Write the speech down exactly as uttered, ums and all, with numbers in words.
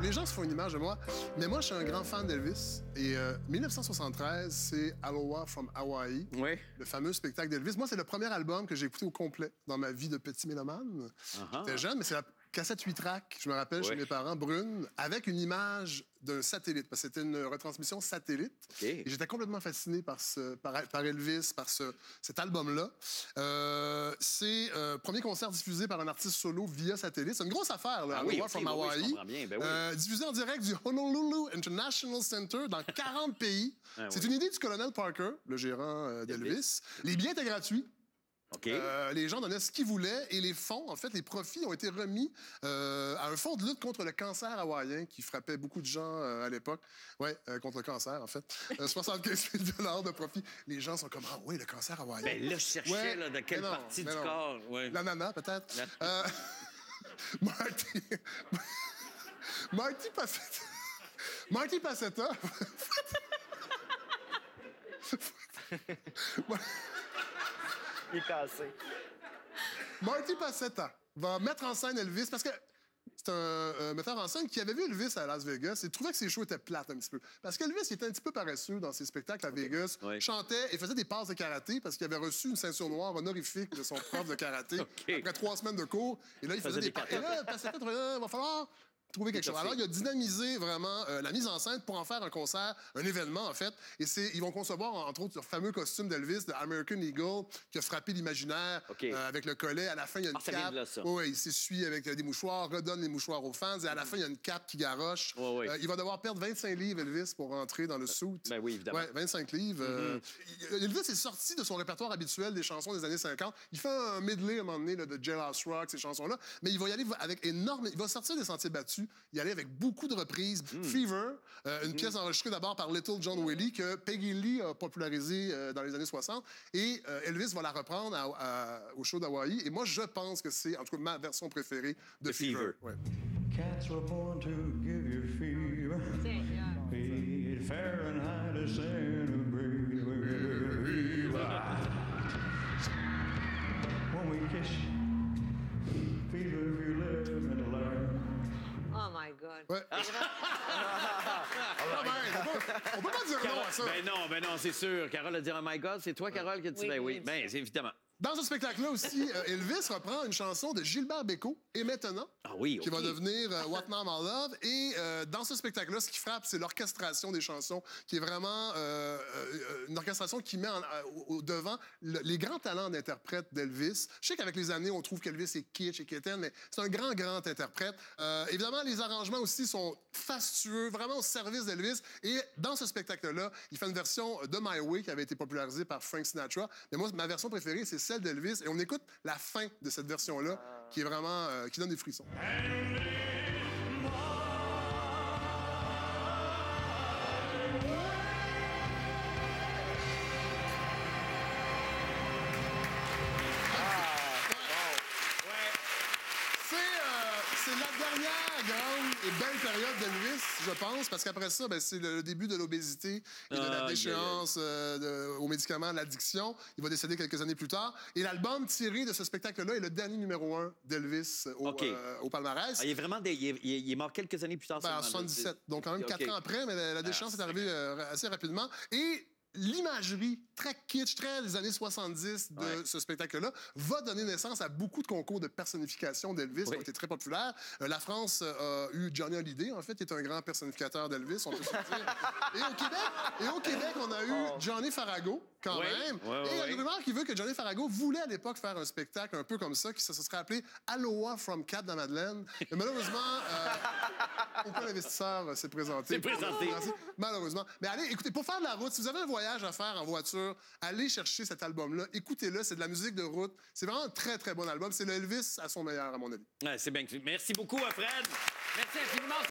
les gens se font une image de moi. Mais moi, je suis un grand fan d'Elvis. Et euh, mille neuf cent soixante-treize, c'est Aloha from Hawaii, oui. le fameux spectacle d'Elvis. Moi, c'est le premier album que j'ai écouté au complet dans ma vie de petit mélomane. Uh-huh. J'étais jeune, mais c'est la cassette huit tracks, je me rappelle, oui. chez mes parents, brune, avec une image d'un satellite, parce que c'était une retransmission satellite. Okay. Et j'étais complètement fasciné par, ce, par, par Elvis, par ce, cet album-là. Euh, c'est le euh, premier concert diffusé par un artiste solo via satellite. C'est une grosse affaire, là, ah oui, okay, from Hawaii. Oui, bien, ben oui. euh, diffusé en direct du Honolulu International Center dans quarante pays. Ah, c'est oui. une idée du colonel Parker, le gérant euh, d'Elvis. Les billets étaient gratuits. Okay. Euh, les gens donnaient ce qu'ils voulaient et les fonds, en fait, les profits ont été remis euh, à un fonds de lutte contre le cancer hawaïen qui frappait beaucoup de gens euh, à l'époque. Oui, euh, contre le cancer, en fait. Euh, soixante-quinze mille dollars de profit. Les gens sont comme, ah oui, le cancer hawaïen. Ben là, je cherchais ouais, là, de quelle non, partie du non. corps. Ouais. L'ananas, peut-être. La... Euh... Marty... Marty Passetta. Marty Passetta. Il est cassé. Marty Passetta va mettre en scène Elvis parce que c'est un euh, metteur en scène qui avait vu Elvis à Las Vegas et trouvait que ses shows étaient plates un petit peu. Parce qu'Elvis il était un petit peu paresseux dans ses spectacles à okay. Vegas, oui. chantait et faisait des passes de karaté parce qu'il avait reçu une ceinture noire honorifique de son prof de karaté okay. après trois semaines de cours. Et là, il faisait, faisait des passes. Et là, Passetta trouvait, il va falloir trouver quelque chose. Alors, il a dynamisé vraiment euh, la mise en scène pour en faire un concert, un événement, en fait. Et c'est, ils vont concevoir, entre autres, leur fameux costume d'Elvis, de American Eagle, qui a frappé l'imaginaire okay. euh, avec le collet. À la fin, il y a une ah, cape. Là, ça. Oui, il s'essuie avec euh, des mouchoirs, redonne les mouchoirs aux fans. Et à la fin, il y a une cape qui garoche. Oh, oui. euh, il va devoir perdre vingt-cinq livres, Elvis, pour rentrer dans le suit. Ben oui, évidemment. Ouais, vingt-cinq livres. Mm-hmm. euh, Elvis est sorti de son répertoire habituel des chansons des années cinquante. Il fait un medley, à un moment donné, là, de Jailhouse Rock, ces chansons-là. Mais il va y aller avec énorme... Il va sortir des sentiers battus, y aller avec beaucoup de reprises. Mm. Fever, euh, une mm. pièce enregistrée d'abord par Little John Willie que Peggy Lee a popularisée euh, dans les années soixante. Et euh, Elvis va la reprendre à, à, au show d'Hawaï. Et moi, je pense que c'est, en tout cas, ma version préférée de The Fever. Fever. Ouais. Cats were born to give you fever. Be it Fahrenheit or centigrade. When we kiss you, fever if you live and learn. Oh my God. Ouais. ah ben, on peut pas dire Carole, non à ça. Ben non, ben non, c'est sûr. Carole a dit oh my God, c'est toi, Carole, qui a dit oui, ben oui. oui Ben, c'est évidemment. Dans ce spectacle-là aussi, euh, Elvis reprend une chanson de Gilbert Bécaud, Et maintenant, ah oui, okay. qui va devenir euh, What Now My Love. Et euh, dans ce spectacle-là, ce qui frappe, c'est l'orchestration des chansons, qui est vraiment euh, euh, une orchestration qui met en, euh, au, au devant le, les grands talents d'interprète d'Elvis. Je sais qu'avec les années, on trouve qu'Elvis est kitsch et quétaine, mais c'est un grand, grand interprète. Euh, évidemment, les arrangements aussi sont fastueux, vraiment au service d'Elvis. Et dans ce spectacle-là, il fait une version de My Way qui avait été popularisée par Frank Sinatra. Mais moi, ma version préférée, c'est celle d'Elvis. Et on écoute la fin de cette version-là, qui est vraiment... Euh, qui donne des frissons. C'est la dernière grande et belle période d'Elvis, je pense, parce qu'après ça, ben, c'est le début de l'obésité et de la déchéance euh, de, aux médicaments, de l'addiction. Il va décéder quelques années plus tard. Et l'album tiré de ce spectacle-là est le dernier numéro un d'Elvis au, okay. euh, au palmarès. Ah, il, est vraiment des, il, est, il est mort quelques années plus tard. Ben, en soixante-dix-sept, donc quand même quatre okay. ans après, mais la, la déchéance ah, est arrivée euh, assez rapidement. Et l'imagerie très kitsch, très des années soixante-dix de ouais. ce spectacle-là va donner naissance à beaucoup de concours de personnification d'Elvis oui. qui ont été très populaires. Euh, la France euh, a eu Johnny Hallyday, en fait, qui est un grand personnificateur d'Elvis, on peut se dire. Et au Québec, et au Québec on a eu oh. Johnny Farago, quand oui. même. Oui, oui, et il y a une rumeur qui veut que Johnny Farago voulait à l'époque faire un spectacle un peu comme ça, qui se serait appelé Aloha from Cap-de-Madeleine. Mais malheureusement, euh, aucun investisseur s'est présenté. C'est présenté. Malheureusement. Mais allez, écoutez, pour faire de la route, si vous avez un voyage à faire en voiture, allez chercher cet album-là. Écoutez-le, c'est de la musique de route. C'est vraiment un très, très bon album. C'est le Elvis à son meilleur, à mon avis. Ouais, c'est bien. Merci beaucoup, Fred. Merci infiniment.